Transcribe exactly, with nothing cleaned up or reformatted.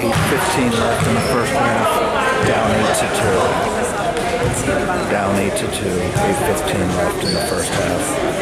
eight fifteen left in the first half. Down eight to two. Down eight to two. eight fifteen left in the first half.